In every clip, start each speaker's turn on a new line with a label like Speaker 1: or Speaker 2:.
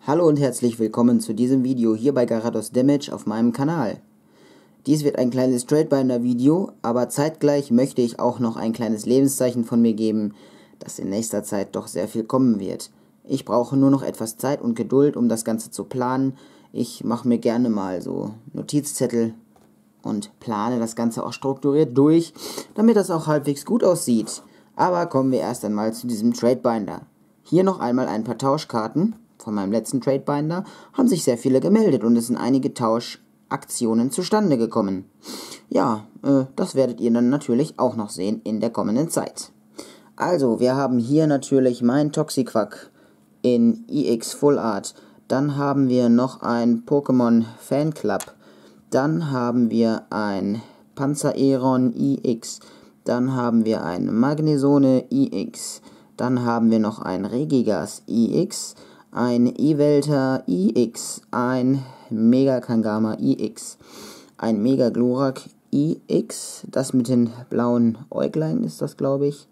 Speaker 1: Hallo und herzlich willkommen zu diesem Video hier bei Garados Damage auf meinem Kanal. Dies wird ein kleines Tradebinder-Video, aber zeitgleich möchte ich auch noch ein kleines Lebenszeichen von mir geben, dass in nächster Zeit doch sehr viel kommen wird. Ich brauche nur noch etwas Zeit und Geduld, um das Ganze zu planen. Ich mache mir gerne mal so Notizzettel und plane das Ganze auch strukturiert durch, damit das auch halbwegs gut aussieht. Aber kommen wir erst einmal zu diesem Tradebinder. Hier noch einmal ein paar Tauschkarten. Von meinem letzten Tradebinder haben sich sehr viele gemeldet und es sind einige Tauschaktionen zustande gekommen. Ja, das werdet ihr dann natürlich auch noch sehen in der kommenden Zeit. Also, wir haben hier natürlich mein Toxiquack in EX Full Art. Dann haben wir noch ein Pokémon Fanclub. Dann haben wir ein Panzereron EX. Dann haben wir ein Magnesone EX. Dann haben wir noch ein Regigas EX. Ein Yveltal EX, ein Mega Kangama EX, ein Mega Glurak EX, das mit den blauen Äuglein ist das, glaube ich.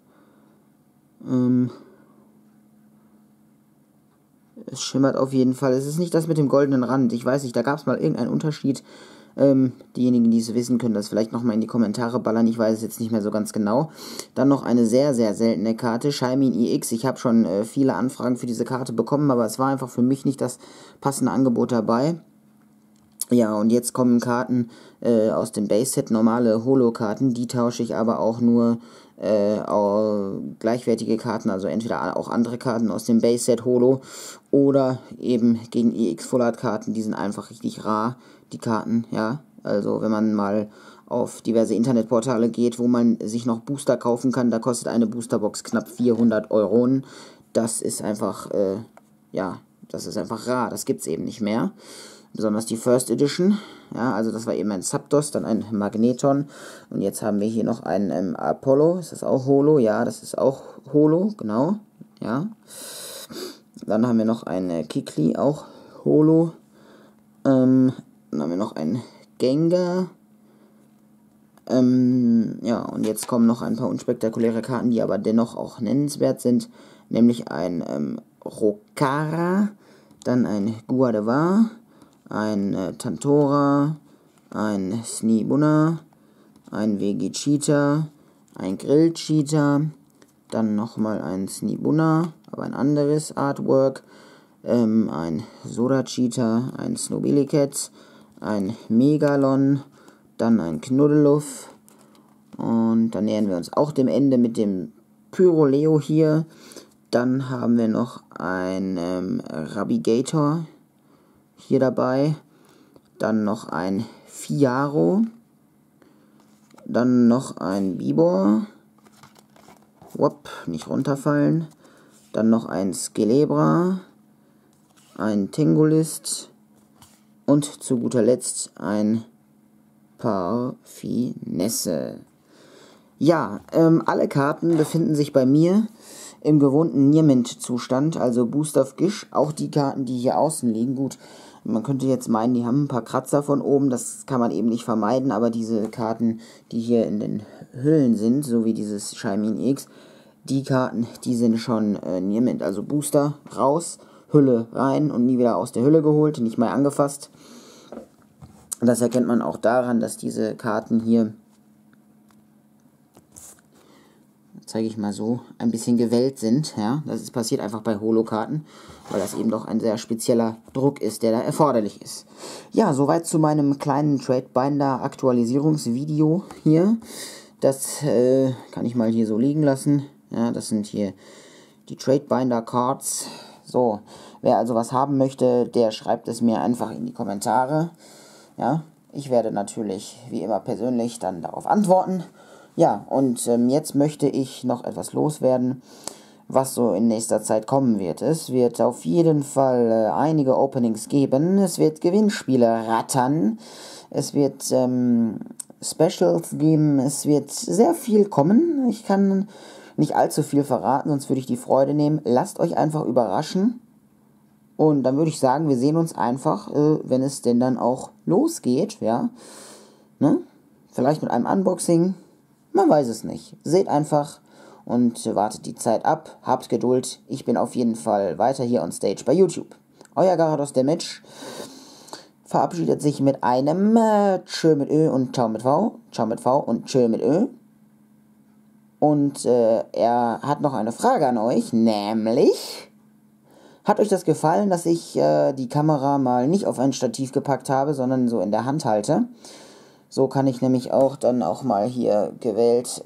Speaker 1: Es schimmert auf jeden Fall. Es ist nicht das mit dem goldenen Rand. Ich weiß nicht, da gab es mal irgendeinen Unterschied. Diejenigen, die es wissen, können das vielleicht nochmal in die Kommentare ballern. Ich weiß es jetzt nicht mehr so ganz genau. Dann noch eine sehr, sehr seltene Karte, Shaymin EX. Ich habe schon viele Anfragen für diese Karte bekommen, aber es war einfach für mich nicht das passende Angebot dabei. Ja, und jetzt kommen Karten aus dem Base-Set, normale Holo-Karten. Die tausche ich aber auch nur gleichwertige Karten, also entweder auch andere Karten aus dem Base-Set Holo oder eben gegen EX Full Art Karten. Die sind einfach richtig rar, die Karten, ja. Also wenn man mal auf diverse Internetportale geht, wo man sich noch Booster kaufen kann, da kostet eine Boosterbox knapp 400 €. Das ist einfach, ja, das ist einfach rar, das gibt's eben nicht mehr. Besonders die First Edition, ja, also das war eben ein Zapdos, dann ein Magneton und jetzt haben wir hier noch einen Apollo, ist das auch Holo? Ja, das ist auch Holo, genau, ja. Dann haben wir noch einen Kikli, auch Holo, dann haben wir noch einen Gengar, ja, und jetzt kommen noch ein paar unspektakuläre Karten, die aber dennoch auch nennenswert sind, nämlich ein Rokara, dann ein Guadeva, ein Tantora, ein Sneebunna, ein Vegecheetah, ein Grillcheetah, dann nochmal ein Sneebunna, aber ein anderes Artwork, ein Soracheetah, ein Snobilicat, ein Megalon, dann ein Knuddeluff und dann nähern wir uns auch dem Ende mit dem Pyroleo hier. Dann haben wir noch ein Rabigator hier dabei, dann noch ein Fiaro, dann noch ein Bibor, nicht runterfallen, dann noch ein Skelebra, ein Tengolist und zu guter Letzt ein Parfinesse. Ja, alle Karten befinden sich bei mir im gewohnten Niermint-Zustand, also Boost of Gish, auch die Karten, die hier außen liegen. Gut, man könnte jetzt meinen, die haben ein paar Kratzer von oben, das kann man eben nicht vermeiden, aber diese Karten, die hier in den Hüllen sind, so wie dieses Shaymin X, die Karten, die sind schon Niermint, also Booster raus, Hülle rein und nie wieder aus der Hülle geholt, nicht mal angefasst. Das erkennt man auch daran, dass diese Karten hier, zeige ich mal so, ein bisschen gewellt sind. Ja, das ist passiert einfach bei Holo-Karten, weil das eben doch ein sehr spezieller Druck ist, der da erforderlich ist. Ja, soweit zu meinem kleinen Tradebinder-Aktualisierungsvideo hier. Das kann ich mal hier so liegen lassen. Ja, das sind hier die Tradebinder-Cards. So, wer also was haben möchte, der schreibt es mir einfach in die Kommentare. Ja, ich werde natürlich wie immer persönlich dann darauf antworten. Ja, und jetzt möchte ich noch etwas loswerden, was so in nächster Zeit kommen wird. Es wird auf jeden Fall einige Openings geben. Es wird Gewinnspiele rattern. Es wird Specials geben. Es wird sehr viel kommen. Ich kann nicht allzu viel verraten, sonst würde ich die Freude nehmen. Lasst euch einfach überraschen. Und dann würde ich sagen, wir sehen uns einfach, wenn es denn dann auch losgeht. Ja, ne? Vielleicht mit einem Unboxing. Man weiß es nicht. Seht einfach und wartet die Zeit ab. Habt Geduld. Ich bin auf jeden Fall weiter hier on Stage bei YouTube. Euer Garados Damage verabschiedet sich mit einem Tschö mit Ö und Ciao mit V. Ciao mit V und Tschö mit Ö. Und er hat noch eine Frage an euch, nämlich... Hat euch das gefallen, dass ich die Kamera mal nicht auf ein Stativ gepackt habe, sondern so in der Hand halte? So kann ich nämlich auch dann auch mal hier gewählt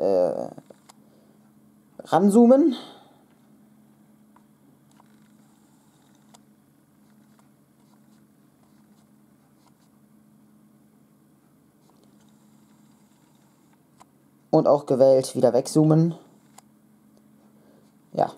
Speaker 1: ranzoomen. Und auch gewählt wieder wegzoomen. Ja.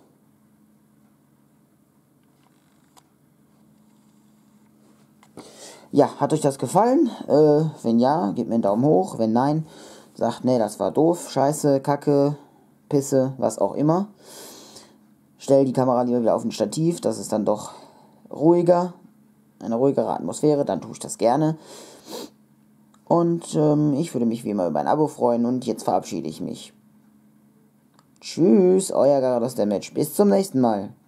Speaker 1: Ja, hat euch das gefallen? Wenn ja, gebt mir einen Daumen hoch. Wenn nein, sagt, nee, das war doof, scheiße, kacke, Pisse, was auch immer. Stell die Kamera lieber wieder auf ein Stativ, das ist dann doch ruhiger, eine ruhigere Atmosphäre, dann tue ich das gerne. Und ich würde mich wie immer über ein Abo freuen und jetzt verabschiede ich mich. Tschüss, euer Garados Damage. Bis zum nächsten Mal.